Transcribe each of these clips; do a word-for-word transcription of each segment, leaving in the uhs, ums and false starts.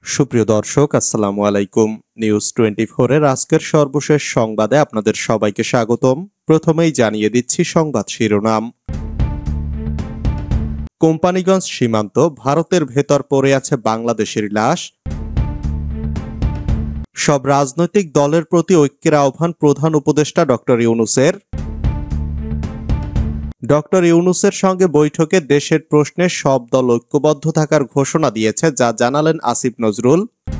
সুপ্রিয় দর্শক, আসসালামু আলাইকুম। নিউজ টোয়েন্টি ফোর এর আজকের সর্বশেষ সংবাদে আপনাদের সবাইকে স্বাগতম। প্রথমেই জানিয়ে দিচ্ছি সংবাদ শিরোনাম। কোম্পানিগঞ্জ সীমান্ত, ভারতের ভেতর পড়ে আছে বাংলাদেশের লাশ। সব রাজনৈতিক দলের প্রতি ঐক্যের আহ্বান প্রধান উপদেষ্টা ডক্টর ইউনূসের। ডক্টর ইউনূসের সঙ্গে বৈঠকে দেশের প্রশ্নে সব দল ঐক্যবদ্ধ থাকার ঘোষণা দিয়েছে, যা জানালেন আসিফ নজরুল।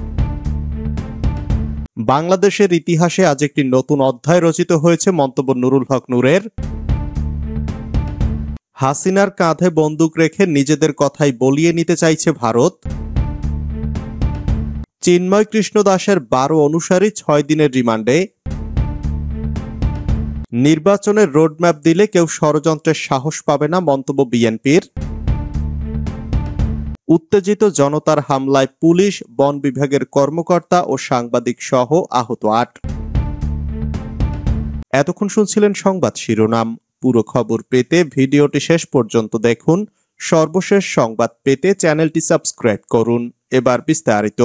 বাংলাদেশের ইতিহাসে আজ একটি নতুন অধ্যায় রচিত হয়েছে, মন্তব্য নুরুল হক নূরের। হাসিনার কাঁধে বন্দুক রেখে নিজেদের কথাই বলিয়ে নিতে চাইছে ভারত। চিন্ময় কৃষ্ণ দাসের বারো অনুসারী ছয় দিনের রিমান্ডে। নির্বাচনের রোডম্যাপ দিলে কেউ ষড়যন্ত্রের সাহস পাবে না, মন্তব্য বিএনপির। উত্তেজিত জনতার হামলায় পুলিশ, বন বিভাগের কর্মকর্তা ও সাংবাদিক সহ আহত আট। এতক্ষণ শুনছিলেন সংবাদ শিরোনাম। পুরো খবর পেতে ভিডিওটি শেষ পর্যন্ত দেখুন। সর্বশেষ সংবাদ পেতে চ্যানেলটি সাবস্ক্রাইব করুন। এবার বিস্তারিত।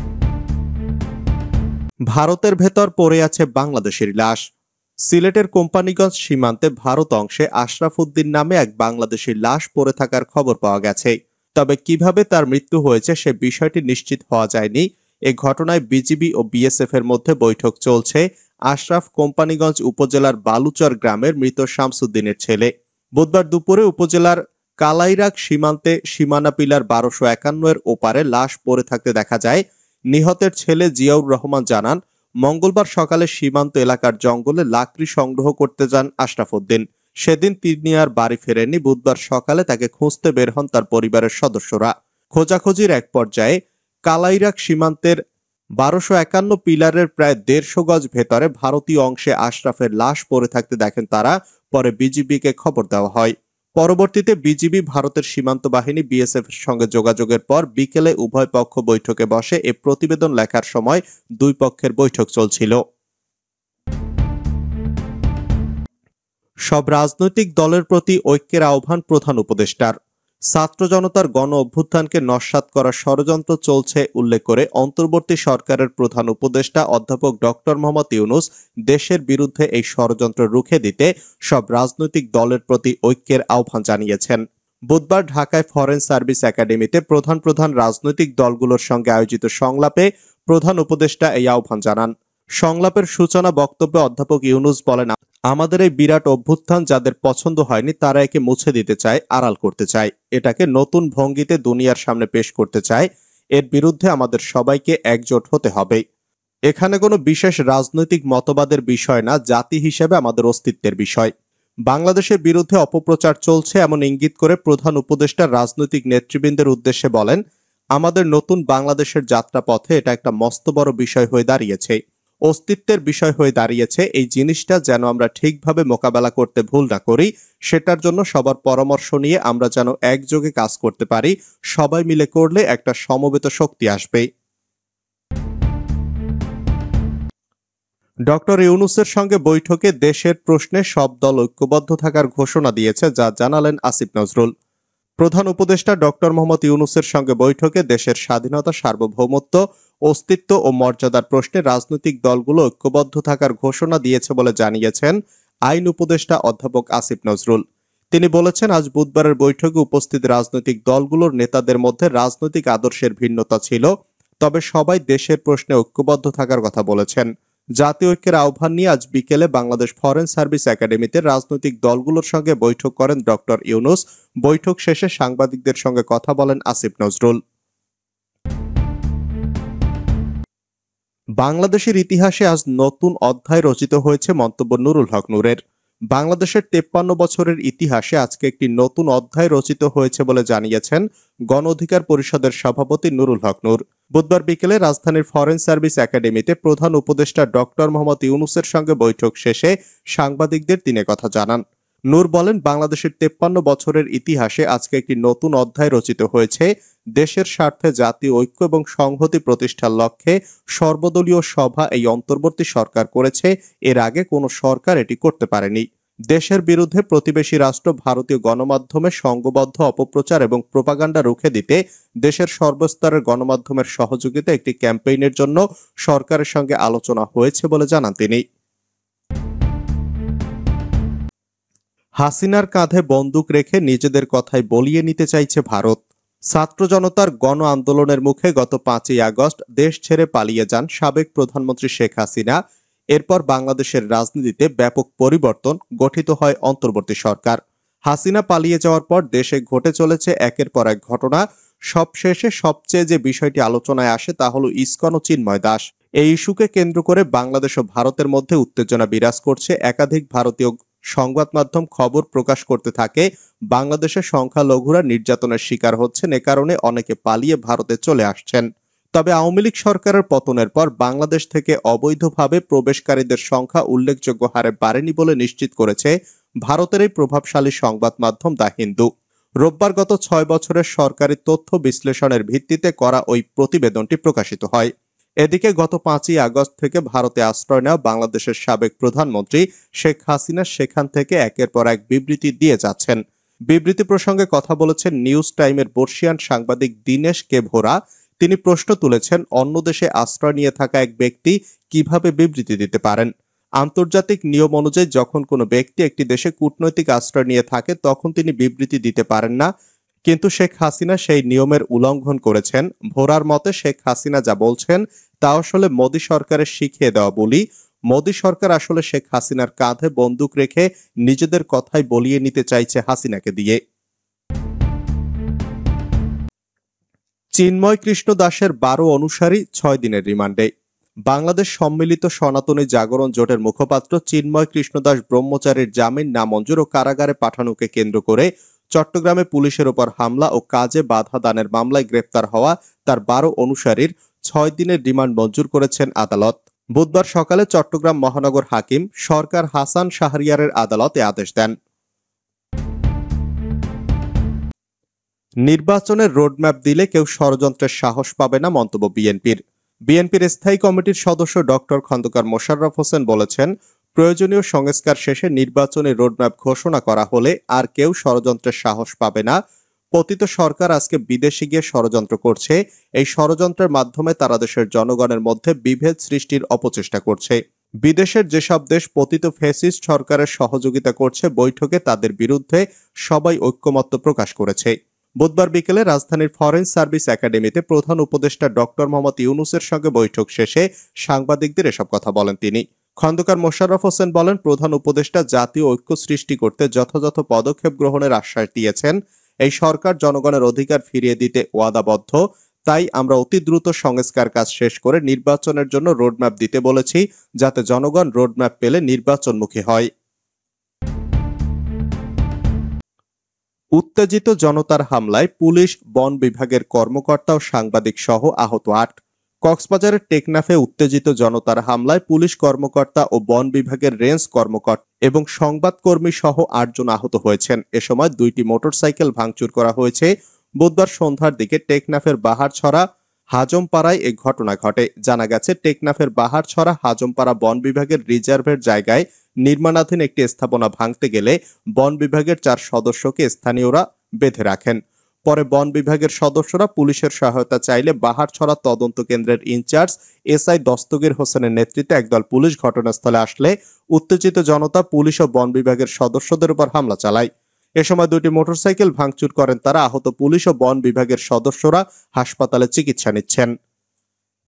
ভারতের ভেতর পড়ে আছে বাংলাদেশের লাশ। সিলেটের কোম্পানিগঞ্জ সীমান্তে ভারত অংশে আশরাফ উদ্দিন নামে এক বাংলাদেশির লাশ পড়ে থাকার খবর পাওয়া গেছে। তবে কিভাবে তার মৃত্যু হয়েছে সে বিষয়টি নিশ্চিত হওয়া যায়নি। এ ঘটনায় বিজিবি ও বিএসএফ এর মধ্যে বৈঠক চলছে। আশরাফ কোম্পানিগঞ্জ উপজেলার বালুচর গ্রামের মৃত শামসুদ্দিনের ছেলে। বুধবার দুপুরে উপজেলার কালাইরাক সীমান্তে সীমানা পিলার বারোশো একান্ন এর ওপারে লাশ পড়ে থাকতে দেখা যায়। নিহতের ছেলে জিয়াউর রহমান জানান, মঙ্গলবার সকালে সীমান্ত এলাকার জঙ্গলে লাকড়ি সংগ্রহ করতে যান আশরাফ উদ্দিন। সেদিন তিনি আর বাড়ি ফেরেননি। বুধবার সকালে তাকে খুঁজতে বের হন তার পরিবারের সদস্যরা। খোঁজাখুঁজির এক পর্যায়ে কালাইরাক সীমান্তের বারোশো একান্ন পিলারের প্রায় দেড়শো গজ ভেতরে ভারতীয় অংশে আশরাফের লাশ পড়ে থাকতে দেখেন তারা। পরে বিজিবিকে খবর দেওয়া হয়। পরবর্তীতে বিজিবি, ভারতের সীমান্ত বাহিনী, বিএসএফ এর সঙ্গে যোগাযোগের পর বিকেলে উভয় পক্ষ বৈঠকে বসে। এ প্রতিবেদন লেখার সময় দুই পক্ষের বৈঠক চলছিল। সব রাজনৈতিক দলের প্রতি ঐক্যের আহ্বান প্রধান উপদেষ্টার। ছাত্র জনতার গণ অভ্যুত্থানকে নস্যাৎ করার ষড়যন্ত্র চলছে উল্লেখ করে অন্তর্বর্তী সরকারের প্রধান উপদেষ্টা অধ্যাপক ডক্টর মোহাম্মদ ইউনূস দেশের বিরুদ্ধে এই ষড়যন্ত্র রুখে দিতে সব রাজনৈতিক দলের প্রতি ঐক্যের আহ্বান জানিয়েছেন। বুধবার ঢাকায় ফরেন সার্ভিস একাডেমিতে প্রধান প্রধান রাজনৈতিক দলগুলোর সঙ্গে আয়োজিত সংলাপে প্রধান উপদেষ্টা এই আহ্বান জানান। সংলাপের সূচনা বক্তব্যে অধ্যাপক ইউনূস বলেন, আমাদের এই বিরাট অভ্যুত্থান যাদের পছন্দ হয়নি তারা একে মুছে দিতে চায়, আড়াল করতে চায়, এটাকে নতুন ভঙ্গিতে দুনিয়ার সামনে পেশ করতে চায়। এর বিরুদ্ধে আমাদের সবাইকে একজোট হতে হবে। এখানে কোনো বিশেষ রাজনৈতিক মতবাদের বিষয় না, জাতি হিসেবে আমাদের অস্তিত্বের বিষয়। বাংলাদেশের বিরুদ্ধে অপপ্রচার চলছে এমন ইঙ্গিত করে প্রধান উপদেষ্টা রাজনৈতিক নেতৃবৃন্দের উদ্দেশ্যে বলেন, আমাদের নতুন বাংলাদেশের যাত্রাপথে এটা একটা মস্ত বড় বিষয় হয়ে দাঁড়িয়েছে, অস্তিত্বের বিষয় হয়ে দাঁড়িয়েছে। এই জিনিসটা যেন আমরা ঠিকভাবে মোকাবেলা করতে ভুল না করি, সেটার জন্য সবার পরামর্শ নিয়ে আমরা যেন একযোগে কাজ করতে পারি। সবাই মিলে করলে একটা সমবেত শক্তি আসবে। ডক্টর ইউনূসের সঙ্গে বৈঠকে দেশের প্রশ্নে সব দল ঐক্যবদ্ধ থাকার ঘোষণা দিয়েছে, যা জানালেন আসিফ নজরুল। প্রধান উপদেষ্টা ডক্টর মোহাম্মদ ইউনূসের সঙ্গে বৈঠকে দেশের স্বাধীনতা, সার্বভৌমত্ব, অস্তিত্ব ও মর্যাদার প্রশ্নে রাজনৈতিক দলগুলো ঐক্যবদ্ধ থাকার ঘোষণা দিয়েছে বলে জানিয়েছেন আইন উপদেষ্টা অধ্যাপক আসিফ নজরুল। তিনি বলেছেন, আজ বুধবারের বৈঠকে উপস্থিত রাজনৈতিক দলগুলোর নেতাদের মধ্যে রাজনৈতিক আদর্শের ভিন্নতা ছিল, তবে সবাই দেশের প্রশ্নে ঐক্যবদ্ধ থাকার কথা বলেছেন। জাতীয় ঐক্যের আহ্বান নিয়ে আজ বিকেলে বাংলাদেশ ফরেন সার্ভিস একাডেমিতে রাজনৈতিক দলগুলোর সঙ্গে বৈঠক করেন ডক্টর ইউনূস। বৈঠক শেষে সাংবাদিকদের সঙ্গে কথা বলেন আসিফ নজরুল। বাংলাদেশের ইতিহাসে আজ নতুন অধ্যায় রচিত হয়েছে, মন্তব্য নুরুল হক নূরের। বাংলাদেশের তেপ্পান্ন বছরের ইতিহাসে আজকে একটি নতুন অধ্যায় রচিত হয়েছে বলে জানিয়েছেন গণ অধিকার পরিষদের সভাপতি নুরুল হক নূর। বুধবার বিকেলে রাজধানীর ফরেন সার্ভিস একাডেমিতে প্রধান উপদেষ্টা ডক্টর মোহাম্মদ ইউনূসের সঙ্গে বৈঠক শেষে সাংবাদিকদের তিনি কথা জানান। নূর বলেন, বাংলাদেশের তেপ্পান্ন বছরের ইতিহাসে আজকে একটি নতুন অধ্যায় রচিত হয়েছে। দেশের স্বার্থে জাতীয় ঐক্য এবং সংহতি প্রতিষ্ঠার লক্ষ্যে সর্বদলীয় সভা এই অন্তর্বর্তী সরকার করেছে। এর আগে কোনো সরকার এটি করতে পারেনি। দেশের বিরুদ্ধে প্রতিবেশী রাষ্ট্র ভারতীয় গণমাধ্যমে সংঘবদ্ধ অপপ্রচার এবং প্রোপাগান্ডা রুখে দিতে দেশের সর্বস্তরের গণমাধ্যমের সহযোগিতা একটি ক্যাম্পেইনের জন্য সরকারের সঙ্গে আলোচনা হয়েছে বলে জানান তিনি। হাসিনার কাঁধে বন্দুক রেখে নিজেদের কথাই বলিয়ে নিতে চাইছে ভারত। ছাত্র জনতার গণ আন্দোলনের মুখে গত পাঁচই আগস্ট দেশ ছেড়ে পালিয়ে যান সাবেক প্রধানমন্ত্রী শেখ হাসিনা। এরপর বাংলাদেশের রাজনীতিতে ব্যাপক পরিবর্তন, গঠিত হয় অন্তর্বর্তী সরকার। হাসিনা পালিয়ে যাওয়ার পর দেশে ঘটে চলেছে একের পর এক ঘটনা। সবশেষে সবচেয়ে যে বিষয়টি আলোচনায় আসে তা হলো ইসকন ও চিন্ময় দাস। এই ইস্যুকে কেন্দ্র করে বাংলাদেশ ও ভারতের মধ্যে উত্তেজনা বিরাজ করছে। একাধিক ভারতীয় সংবাদ মাধ্যম খবর প্রকাশ করতে থাকে বাংলাদেশের সংখ্যালঘুরা নির্যাতনের শিকার হচ্ছেন, এ কারণে অনেকে পালিয়ে ভারতে চলে আসছেন। তবে আওয়ামী লীগ সরকারের পতনের পর বাংলাদেশ থেকে অবৈধভাবে প্রবেশকারীদের সংখ্যা উল্লেখযোগ্য হারে বাড়েনি বলে নিশ্চিত করেছে ভারতের এই প্রভাবশালী সংবাদ মাধ্যম দ্য হিন্দু। রোববার গত ছয় বছরের সরকারি তথ্য বিশ্লেষণের ভিত্তিতে করা ওই প্রতিবেদনটি প্রকাশিত হয়। এদিকে গত পাঁচই আগস্ট থেকে ভারতে আশ্রয় নেওয়া বাংলাদেশের সাবেক প্রধানমন্ত্রী শেখ হাসিনা সেখান থেকে একের পর এক বিবৃতি দিয়ে যাচ্ছেন। বিবৃতি প্রসঙ্গে কথা বলেছেন নিউজ টাইমের বর্ষিয়ান সাংবাদিক দীনেশ কে ভোরা। তিনি প্রশ্ন তুলেছেন, অন্য দেশে আশ্রয় নিয়ে থাকা এক ব্যক্তি কিভাবে বিবৃতি দিতে পারেন? আন্তর্জাতিক নিয়ম অনুযায়ী যখন কোনো ব্যক্তি একটি দেশে কূটনৈতিক আশ্রয় নিয়ে থাকে তখন তিনি বিবৃতি দিতে পারেন না, কিন্তু শেখ হাসিনা সেই নিয়মের উল্লঙ্ঘন করেছেন। ভোরার মতে শেখ হাসিনা যা বলছেন তা আসলে মোদী সরকারের শিখিয়ে দেওয়া বলি। মোদী সরকার আসলে শেখ হাসিনার কাঁধে বন্দুক রেখে নিজেদের কথাই বলিয়ে নিতে চাইছে হাসিনাকে দিয়ে। চিন্ময় কৃষ্ণ দাসের বারো অনুসারী ছয় দিনের রিমান্ডে। বাংলাদেশ সম্মিলিত সনাতনী জাগরণ জোটের মুখপাত্র চিন্ময় কৃষ্ণ দাস ব্রহ্মচারীর জামিন নামঞ্জুর ও কারাগারে পাঠানোকে কেন্দ্র করে চট্টগ্রামে পুলিশের ওপর হামলা ও কাজে বাধা দানের মামলায় গ্রেপ্তার হওয়া তার বারো অনুসারীর ছয় দিনের রিমান্ড মঞ্জুর করেছেন আদালত। বুধবার সকালে চট্টগ্রাম মহানগর হাকিম সরকার হাসান শাহরিয়ারের আদালতে আদেশ দেন। নির্বাচনের রোডম্যাপ দিলে কেউ ষড়যন্ত্রের সাহস পাবে না, মন্তব্য বিএনপির। বিএনপির স্থায়ী কমিটির সদস্য ডক্টর খন্দকার মোশাররফ হোসেন বলেছেন, প্রয়োজনীয় সংস্কার শেষে নির্বাচনী রোডম্যাপ ঘোষণা করা হলে আর কেউ ষড়যন্ত্রের সাহস পাবে না। পতিত সরকার আজকে বিদেশে গিয়ে ষড়যন্ত্র করছে। এই ষড়যন্ত্রের মাধ্যমে তারা দেশের জনগণের মধ্যে বিভেদ সৃষ্টির অপচেষ্টা করছে। বিদেশের যেসব দেশ পতিত ফ্যাসিস্ট সরকারের সহযোগিতা করছে, বৈঠকে তাদের বিরুদ্ধে সবাই ঐক্যমত্য প্রকাশ করেছে। বুধবার বিকেলে রাজধানীর ফরেন সার্ভিস একাডেমিতে প্রধান উপদেষ্টা ডক্টর মোহাম্মদ ইউনূসের সঙ্গে বৈঠক শেষে সাংবাদিকদের এসব কথা বলেন তিনি। খন্দকার মোশাররফ হোসেন বলেন, প্রধান উপদেষ্টা জাতীয় ঐক্য সৃষ্টি করতে যথাযথ পদক্ষেপ গ্রহণের আশ্বাস দিয়েছেন। এই সরকার জনগণের অধিকার ফিরিয়ে দিতে ওয়াদাবদ্ধ। তাই আমরা অতি দ্রুত সংস্কার কাজ শেষ করে নির্বাচনের জন্য রোডম্যাপ দিতে বলেছি, যাতে জনগণ রোডম্যাপ পেলে নির্বাচনমুখী হয়। উত্তেজিত জনতার হামলায় পুলিশ, বন বিভাগের কর্মকর্তা ও সাংবাদিক সহ আহত আট। কক্সবাজারের টেকনাফে উত্তেজিত জনতার হামলায় পুলিশ কর্মকর্তা ও বন বিভাগের রেঞ্জ কর্মকর্তা এবং সংবাদকর্মী সহ আটজন আহত হয়েছেন। এ সময় দুইটি মোটরসাইকেল ভাঙচুর করা হয়েছে। বুধবার সন্ধ্যার দিকে টেকনাফের বাহারছড়া হাজমপাড়ায় এ ঘটনা ঘটে। জানা গেছে, টেকনাফের বাহারছড়া হাজমপাড়া বন বিভাগের রিজার্ভের জায়গায় নির্মাণাধীন একটি স্থাপনা ভাঙতে গেলে বন বিভাগের চার সদস্যকে স্থানীয়রা বেঁধে রাখেন। পরে বন বিভাগের সদস্যরা পুলিশের সহায়তা চাইলে বাহারছড়া তদন্ত কেন্দ্রের ইনচার্জ এসআই দস্তগীর হোসেনের নেতৃত্বে একদল পুলিশ ঘটনাস্থলে আসলে উত্তেজিত জনতা পুলিশ ও বন বিভাগের সদস্যদের উপর হামলা চালায়। এ সময় দুটি মোটরসাইকেল ভাঙচুর করেন তারা। আহত পুলিশ ও বন বিভাগের সদস্যরা হাসপাতালে চিকিৎসা নিচ্ছেন।